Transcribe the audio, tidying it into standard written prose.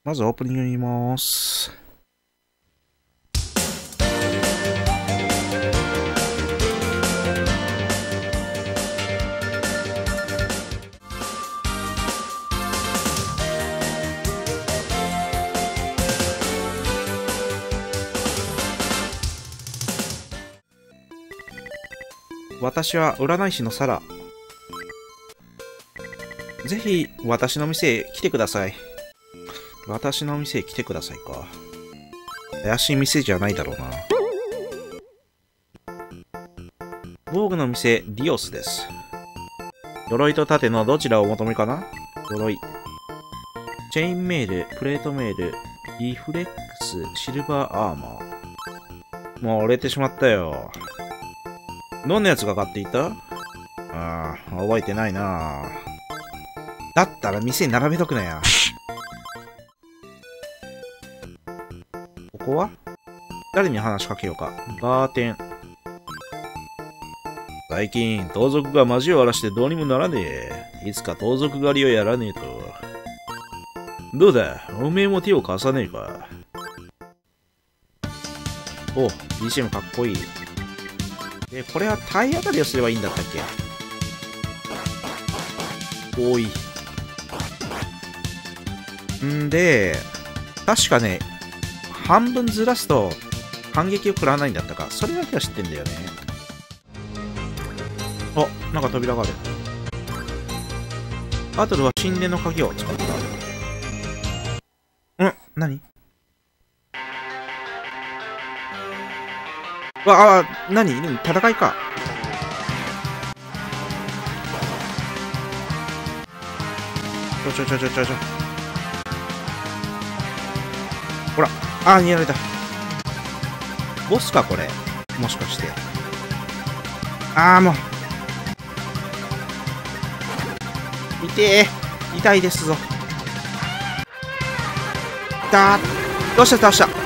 まずオープニングに言います。私は占い師のサラ。ぜひ私の店へ来てください。私の店へ来てくださいか。怪しい店じゃないだろうな。防具の店、ディオスです。鎧と盾のどちらをお求めかな？鎧。チェインメール、プレートメール、リフレックス、シルバーアーマー。もう折れてしまったよ。どんなやつが買っていた？ああ、覚えてないな。だったら店に並べとくなや。ここは？誰に話しかけようか。バーテン。最近、盗賊が街を荒らしてどうにもならねえ。いつか盗賊狩りをやらねえと。どうだ、おめえも手を貸さねえか。お、BGM かっこいい。で、これは体当たりをすればいいんだったっけ？多い。んで、確かね、半分ずらすと反撃を食らわないんだったか。それだけは知ってんだよね。あ、なんか扉がある。バトルは神殿の鍵を使った。ん？何？何？戦いか。ちょ。ほら。逃げられた。ボスか、これ。もしかして。もう。痛いですぞ。どうした。